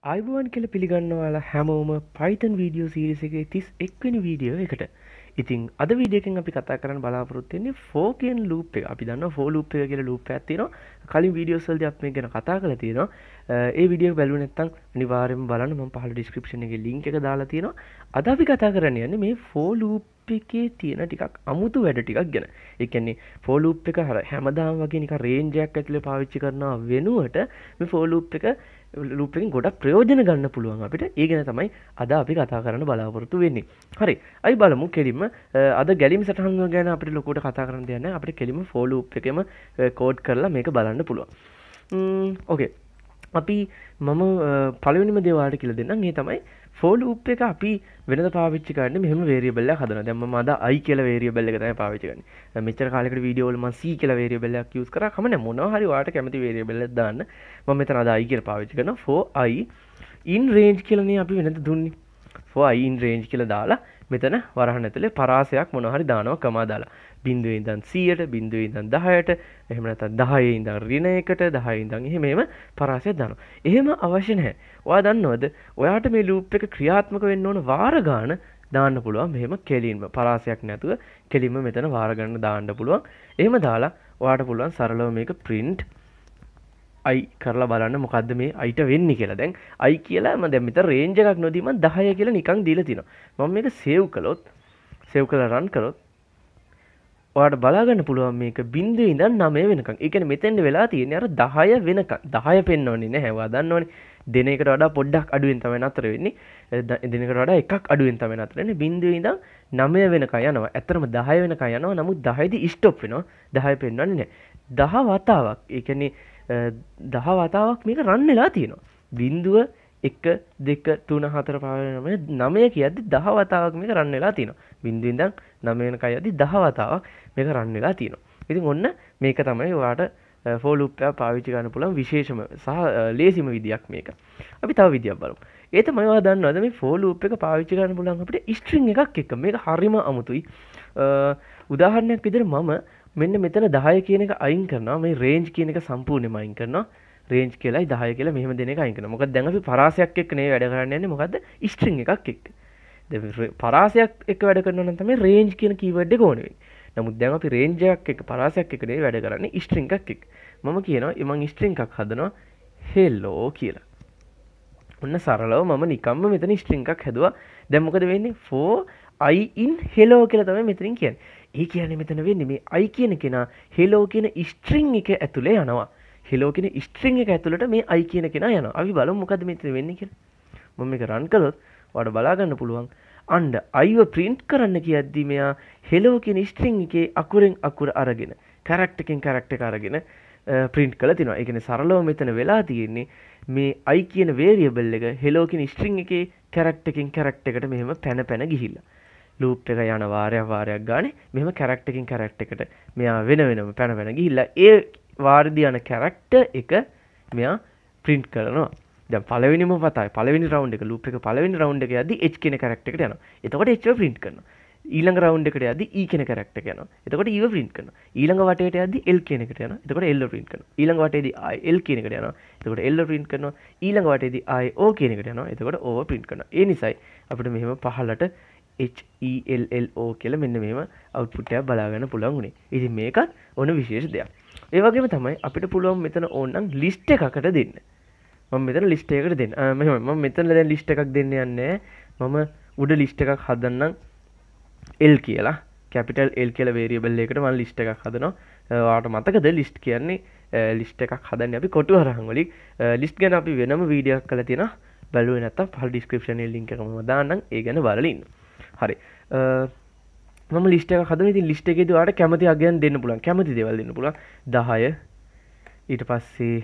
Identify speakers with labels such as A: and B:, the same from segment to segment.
A: අයිබෝන් කියල පිළිගන්නවාලා හැමෝම පයිතන් වීඩියෝ සීරිස එක 31 වෙනි වීඩියෝ එකට. ඉතින් අද වීඩියෝකින් අපි කතා කරන්න බලාපොරොත්තු වෙන්නේ for කියන loop එක. අපි දන්නවා for loop එක කියලා loop එකක් තියෙනවා. කලින් වීඩියෝස් වලදී අපි මේක ගැන කතා කරලා තියෙනවා. ඒ වීඩියෝ එක බැලුවේ නැත්නම් අනිවාර්යයෙන්ම බලන්න. මම පහළ description එකේ link එක දාලා තියෙනවා. අද අපි කතා කරන්න යන්නේ මේ for loop එකේ තියෙන ටිකක් අමුතු වැඩ ටිකක් ගැන. ඒ කියන්නේ for loop එක හැමදාම වගේ නිකන් range එකක් ඇතුලේ පාවිච්චි කරනවා වෙනුවට මේ for loop එක loop එකෙන් ගොඩක් ප්‍රයෝජන ගන්න පුළුවන් අපිට. ඒ ගැන තමයි අද අපි කතා කරන්න බලාපොරොත්තු වෙන්නේ. හරි. අපි බලමු කෙලින්ම අද ගැලීම් සටහන් ගැන අපිට ලොකුවට කතා කරන්න දෙයක් නැහැ. අපිට කෙලින්ම for loop එකෙම කෝඩ් කරලා මේක බලන්න පුළුවන්. ඕකේ. අපි මම පළවෙනිම දේ ඔයාලට කියලා දෙන්නම්. ඒ තමයි for loop එක අපි වෙනද පාවිච්චි කරන්නේ මෙහෙම variable එකක් හදනවා. දැන් මම අද i කියලා variable එක තමයි පාවිච්චි කරන්නේ. මෙච්චර කාලයකට වීඩියෝ වල මම c කියලා variable එකක් use කරා. කම නැහැ මොනවා හරි ඔයාලට කැමති variable එකක් දාන්න. මම මෙතන අද i කියලා පාවිච්චි කරනවා. for i in range කියලානේ අපි වෙනද දුන්නේ. for i in range කියලා දාලා මෙතන වරහන් ඇතුලේ පරාසයක් මොනවා හරි දානවා කමා දාලා. බිඳුවේ ඉඳන් 100ට බිඳුවේ ඉඳන් 10ට එහෙම නැත්නම් 10 ඉඳන් ඍණ 1ට 10 ඉඳන් එහෙම පරාසයක් දානවා. එහෙම අවශ්‍ය නැහැ. ඔයා දන්නවද? ඔයාට මේ loop එක ක්‍රියාත්මක වෙන්න ඕන වාර ගාන දාන්න පුළුවන්. මෙහෙම කෙලින්ම පරාසයක් නැතුව කෙලින්ම මෙතන වාර ගන්න දාන්න පුළුවන්. එහෙම දාලා ඔයාට පුළුවන් සරලව මේක print i කරලා බලන්න මොකද්ද මේ iට වෙන්නේ කියලා. දැන් i කියලා මම දැන් මෙතන range එකක් නොදී මම 10 කියලා නිකන් දීලා තිනවා. මම මේක save කළොත් save කරලා run කරොත් ඔයාලට බලා ගන්න පුළුවන් මේක 0 ඉඳන් 9 වෙනකන්. ඒ කියන්නේ මෙතෙන්ද වෙලා තියෙන්නේ අර 10 වෙනකන්. 10 පෙන්වන්නේ නැහැ. ඔයා දන්නවනේ. දින එකට වඩා පොඩ්ඩක් අඩුවෙන් තමයි නතර වෙන්නේ. දිනකට වඩා එකක් අඩුවෙන් තමයි නතර වෙන්නේ. 0 ඉඳන් 9 වෙනකන් යනවා. ඇත්තටම 10 වෙනකන් යනවා. නමුත් 10 දී ස්ටොප් වෙනවා. 10 පෙන්වන්නේ නැහැ. 10 වතාවක්. ඒ කියන්නේ 10 වතාවක් මේක රන් වෙලා තියෙනවා. 0 1 2 3 4 5 9 කියද්දි 10 වතාවක් මේක රන් වෙලා තියෙනවා. 0 ඉඳන් 9 වෙනකන් යද්දි 10 වතාවක් මේක රන් වෙලා තියෙනවා. ඉතින් ඔන්න මේක තමයි ඔයාට for loop එක පාවිච්චි කරන්න පුළුවන් විශේෂම සහ ලේසිම විදියක් මේක. අපි තව විදියක් බලමු. ඒ තමයි ඔයා දන්නවද මේ for loop එක පාවිච්චි කරන්න පුළුවන් අපිට string එකක් එක්ක. මේක හරිම අමුතුයි. උදාහරණයක් විදිහට මම මෙන්න මෙතන 10 කියන එක අයින් කරනවා. මේ range කියන එක සම්පූර්ණයෙන්ම අයින් කරනවා. range කියලායි 10 කියලා මෙහෙම දෙන එක අයින් කරනවා. මොකද දැන් අපි පරාසයක් එක්ක නේ වැඩ කරන්න යන්නේ. මොකද්ද? string එකක් එක්ක. දැන් පරාසයක් එක්ක වැඩ කරනවා නම් තමයි range කියන keyword එක ඕනේ වෙන්නේ. නමුත් දැන් අපි range එකක් එක්ක පරාසයක් එක්ක නේ වැඩ කරන්නේ string එකක් එක්ක. මම කියනවා මම string එකක් හදනවා hello කියලා. ඔන්න සරලව මම නිකම්ම මෙතන string එකක් හැදුවා. දැන් මොකද වෙන්නේ? for i in hello කියලා තමයි මෙතනින් කියන්නේ. ඒ කියන්නේ මෙතන වෙන්නේ මේ i කියන කෙනා hello කියන string එක ඇතුලේ යනවා. hello කියන string එක ඇතුළට මේ i කියන කෙනා යනවා. අපි බලමු මොකද මෙතන වෙන්නේ කියලා. මම මේක run කළොත් ඔයාලට බලා ගන්න පුළුවන්. අන්න iව print කරන්න කියද්දි මෙයා hello කියන string එකේ අකුරෙන් අකුර අරගෙන character එකෙන් character එක අරගෙන print කරලා තිනවා. ඒ කියන්නේ සරලව මෙතන වෙලා තියෙන්නේ මේ i කියන variable එක hello කියන string එකේ character එකෙන් character එකට මෙහෙම පැන ගිහිල්ලා loop එක යන වාරයක් ගානේ මෙහෙම character එකෙන් character එකට මෙයා වෙන වෙනම පැන ගිහිල්ලා ඒ වාරදී යන character එක මෙයා print කරනවා. දැන් පළවෙනිම වතාවේ පළවෙනි round එක loop එක පළවෙනි round එක යද්දි h කියන character එකට යනවා. එතකොට h එක print කරනවා. ඊළඟ round එකට යද්දි e කියන character එක යනවා. එතකොට e print කරනවා. ඊළඟ වටේට යද්දි l කියන එකට යනවා. එතකොට l print කරනවා. ඊළඟ වටේදී l කියන එකට යනවා. එතකොට l print කරනවා. ඊළඟ වටේදී o කියන එකට යනවා. එතකොට o print කරනවා. ඒ නිසායි අපිට මෙහෙම පහලට HELLO කියලා මෙන්න මෙහෙම output එකක් බලා ගන්න පුළුවන් උනේ. ඉතින් මේකත් ඕන විශේෂ දෙයක්. ඒ වගේම තමයි අපිට පුළුවන් මෙතන ඕනනම් list එකකට දෙන්න. මම මෙතන list එකකට දෙන්න. මෙහෙම මම මෙතන දැන් list එකක් දෙන්න යන්නේ. මම උඩ list එකක් හදන්නම් L කියලා. capital L කියලා variable එකකට මම list එකක් හදනවා. ඔයාලට මතකද list කියන්නේ list එකක් හදන්නේ අපි කොටු හරහන් වලින්. list ගැන අපි වෙනම වීඩියෝ එකක් කරලා තියෙනවා. බලුවේ නැත්තම් පහළ description එකේ link එක මම දාන්නම්. ඒ ගැන බලලා ඉන්න. හරි. මම list එකක් හදනවා. ඉතින් list එකේදී ඔයාලට කැමති අගයන් දෙන්න පුළුවන්. කැමති දේවල් දෙන්න පුළුවන්. 10 ඊට පස්සේ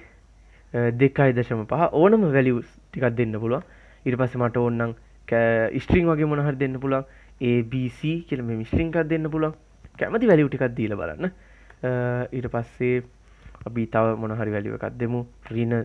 A: 2.5 ඕනම values ටිකක් දෙන්න පුළුවන්. ඊට පස්සේ මට ඕන නම් string වගේ මොන හරි දෙන්න පුළුවන්. ABC කියලා මේ string එකක් දෙන්න පුළුවන්. කැමති value ටිකක් දීලා බලන්න. ඊට පස්සේ අපි තව මොන හරි value එකක් දෙමු. ඍණ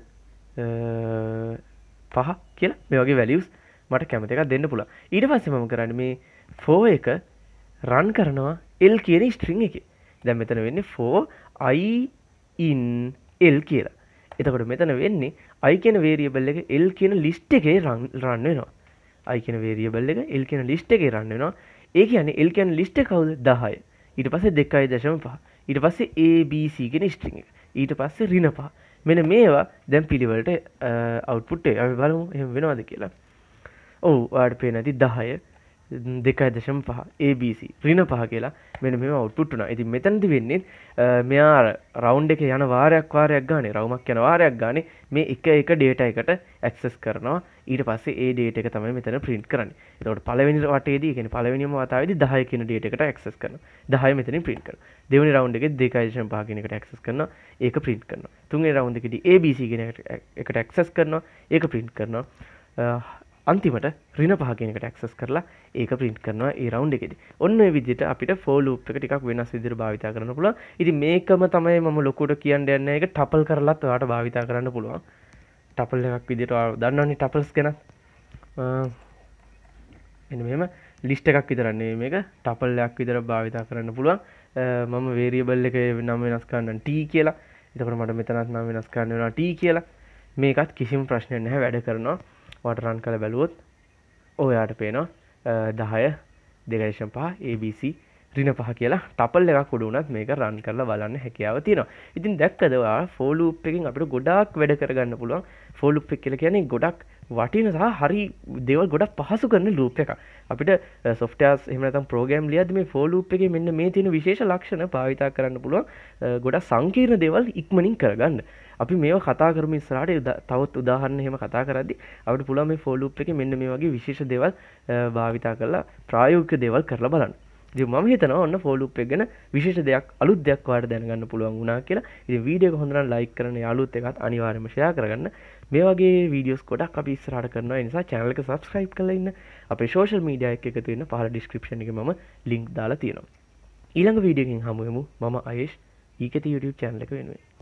A: 5 කියලා මේ වගේ values මට කැමති එකක් දෙන්න පුළුවන්. ඊට පස්සේ මම කරන්නේ මේ for එක run කරනවා l කියන string එකේ. දැන් මෙතන වෙන්නේ for i in l කියලා. එතකොට මෙතන වෙන්නේ I කියන variable එක L කියන list එකේ run වෙනවා. I කියන variable එක L කියන list එකේ run වෙනවා. ඒ කියන්නේ L කියන list එක කවුද? 10. ඊට පස්සේ 2.5. ඊට පස්සේ A B C කියන string එක. ඊට පස්සේ ඍණ 5. මෙන්න මේවා දැන් පිළිවෙලට output එක අපි බලමු එහෙම වෙනවද කියලා. ඔව් ඔයාලට පේන ඇති 10 2.5 ABC ඍණ 5 කියලා මෙන්න මේව output වුණා. ඉතින් මෙතනදි වෙන්නේ මෙයා round එකේ යන වාරයක් ගානේ රවුමක් යන වාරයක් ගානේ මේ එක data එකට access කරනවා. ඊට පස්සේ ඒ data එක තමයි මෙතන print කරන්නේ. එතකොට පළවෙනි වටේදී කියන්නේ පළවෙනිම වතාවේදී 10 කියන data එකට access කරනවා. 10 මෙතනින් print කරනවා. දෙවෙනි round එකේ 2.5 කියන එකට access කරනවා. ඒක print කරනවා. තුන්වෙනි round එකේදී ABC කියන එකට access කරනවා. ඒක print කරනවා. අන්තිමට ඍණ 5 කියන එකට access කරලා ඒක print කරනවා ඒ round එකේදී. ඔන්න ඔය විදිහට අපිට for loop එක ටිකක් වෙනස් විදිහට භාවිතා කරන්න පුළුවන්. ඉතින් මේකම තමයි මම ලොකුට කියන්න යන්නේ. ඒක tuple කරලත් ඔයාලට භාවිතා කරන්න පුළුවන්. tuple එකක් විදිහට ඔයාලා දන්නවනේ tuples ගැන. මෙන්න මෙහෙම list එකක් විතර නෙමෙයි මේක tuple එකක් විතර භාවිතා කරන්න පුළුවන්. මම variable එකේ නම වෙනස් කරන්නම් t කියලා. එතකොට මට මෙතනත් නම වෙනස් කරන්න වෙනවා t කියලා. මේකත් කිසිම ප්‍රශ්නයක් නැහැ වැඩ කරනවා. ඔයාලට run කරලා බැලුවොත් ඔයාලට පේනවා 10 2.5 ABC ඍණ 5 කියලා tuple එකක් උඩ උනත් මේක run කරලා බලන්න හැකියාව තියෙනවා. ඉතින් දැක්කද ඔයාලා for loop එකකින් අපිට ගොඩාක් වැඩ කරගන්න පුළුවන්. for loop එක කියලා කියන්නේ ගොඩක් වටින සහ හරි දේවල් ගොඩක් පහසු කරන loop එකක්. අපිට softwares එහෙම නැත්නම් program ලියද්දි මේ for loop එකේ මෙන්න මේ තියෙන විශේෂ ලක්ෂණ භාවිතා කරන්න පුළුවන්. ගොඩක් සංකීර්ණ දේවල් ඉක්මනින් කරගන්න. අපි මේව කතා කරමු ඉස්සරහට තවත් උදාහරණ එහෙම කතා කරද්දි අපිට පුළුවන් මේ for loop එකේ මෙන්න මේ වගේ විශේෂ දේවල් භාවිතා කරලා ප්‍රායෝගික දේවල් කරලා බලන්න. ඉතින් මම හිතනවා ඔන්න for loop එක ගැන විශේෂ දෙයක් අලුත් දෙයක් ඔයාලට දැනගන්න පුළුවන් වුණා කියලා. ඉතින් වීඩියෝ එක හොඳ නම් like කරන්න යාළුවොත් එක්කත් අනිවාර්යයෙන්ම share කරගන්න. මේ වගේ වීඩියෝස් ගොඩක් අපි ඉස්සරහට කරනවා. ඒ නිසා channel එක subscribe කරලා ඉන්න. අපේ social media එක එකතු වෙන්න පහළ description එකේ මම link දාලා තියෙනවා. ඊළඟ වීඩියෝ එකකින් හමු වෙමු. මම අයේෂ් eketha YouTube channel එක වෙනුවෙන්.